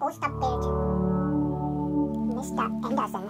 Posterbild. Mr. Anderson.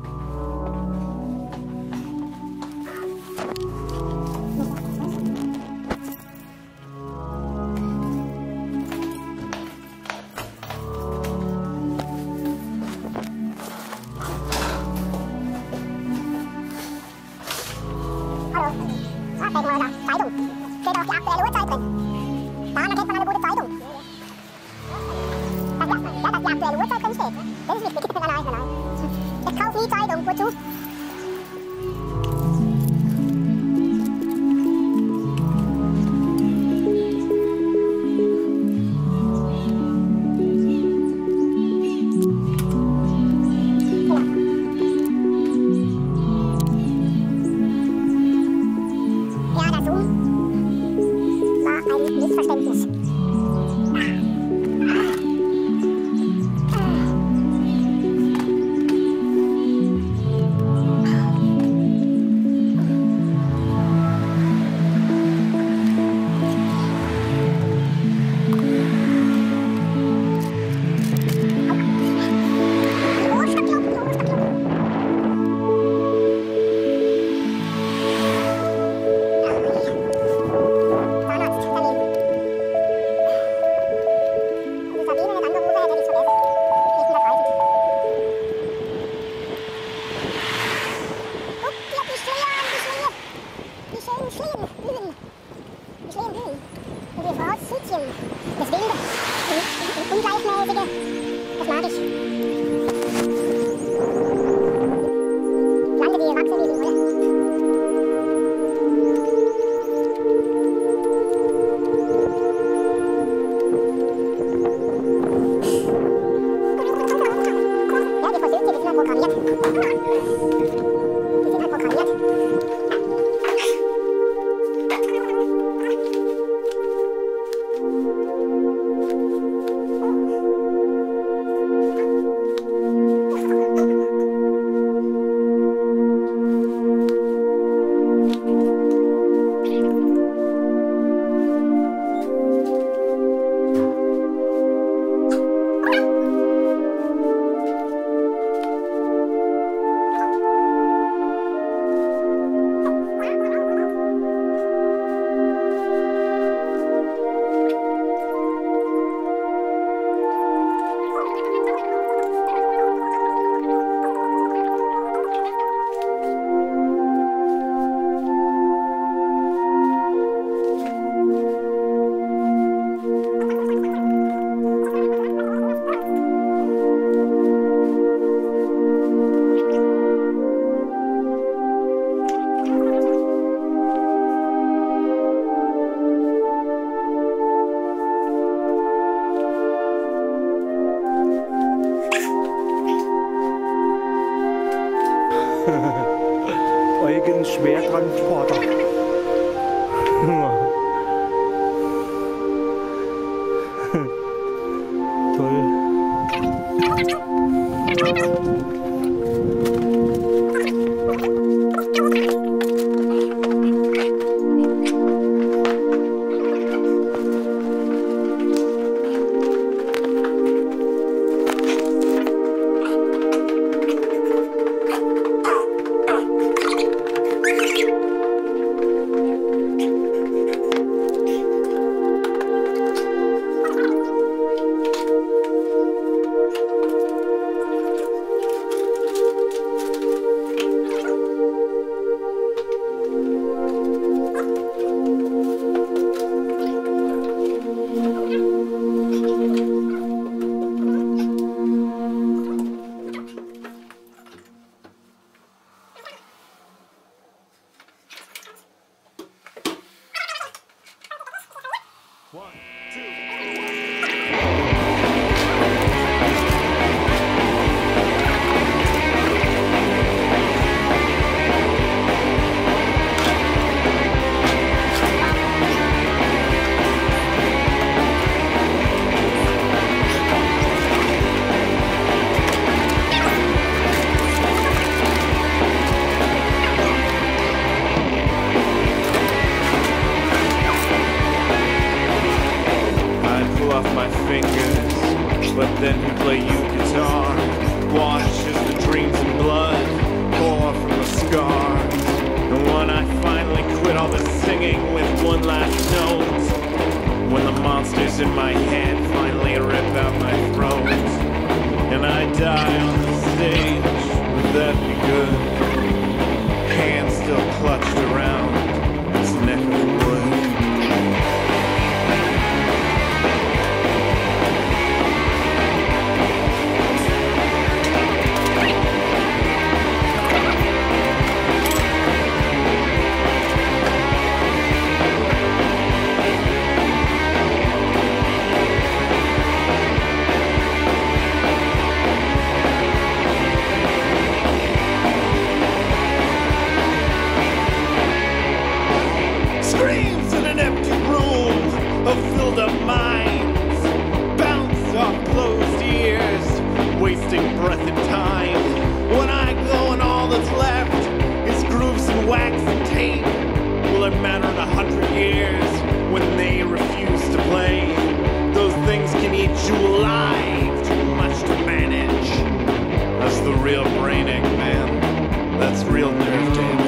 Eugen Schwertransporter. Toll. then he'd play you guitar. Watch as the dreams and blood pour from the scars. And when I finally quit all the singing with one last note, when the monsters in my head finally rip out my throat, and I die on the stage, would that be good? Hands still clutched around its neck of wood. Screams in an empty room of filled up minds, bounce off closed ears, wasting breath and time. When I go and all that's left is grooves and wax and tape, will it matter in 100 years when they refuse to play? Those things can eat you alive, too much to manage. That's the real brain egg, man. That's real nerve damage.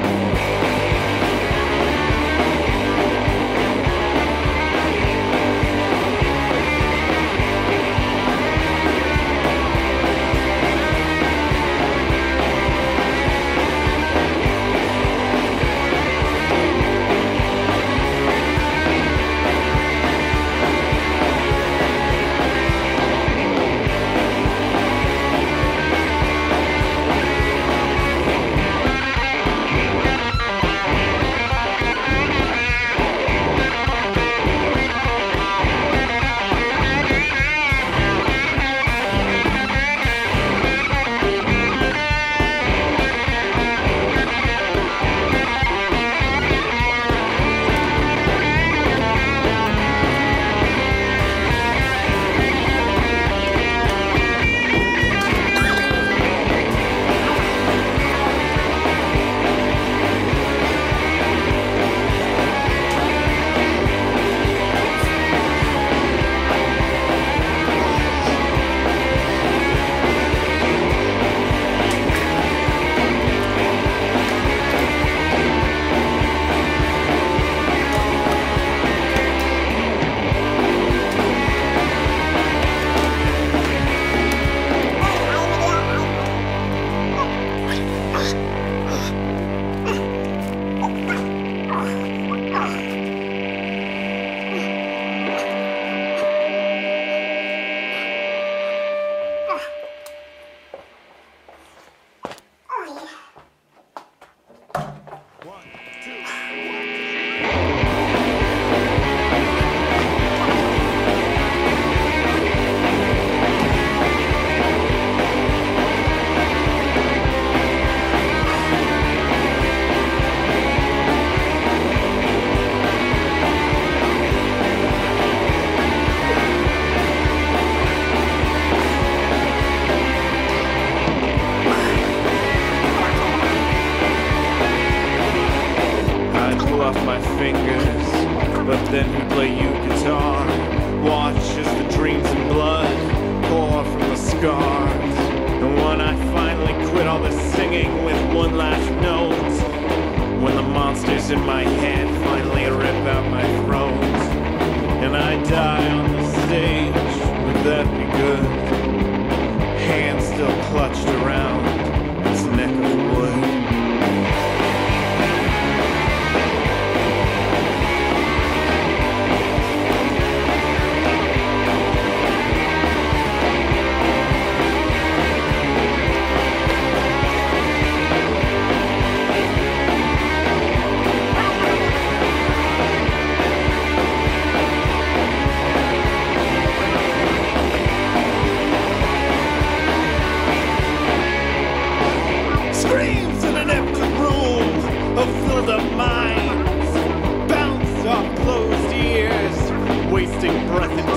Off my fingers, but then he'd play you guitar. Watch as the dreams and blood pour from the scars. And when I finally quit all the singing with one last note, when the monsters in my head finally rip out my throat, and I die on the stage, would that be good? Hands still clutched around its neck of wood. Screams in an empty room of filled up minds, bounce off closed ears, wasting breath and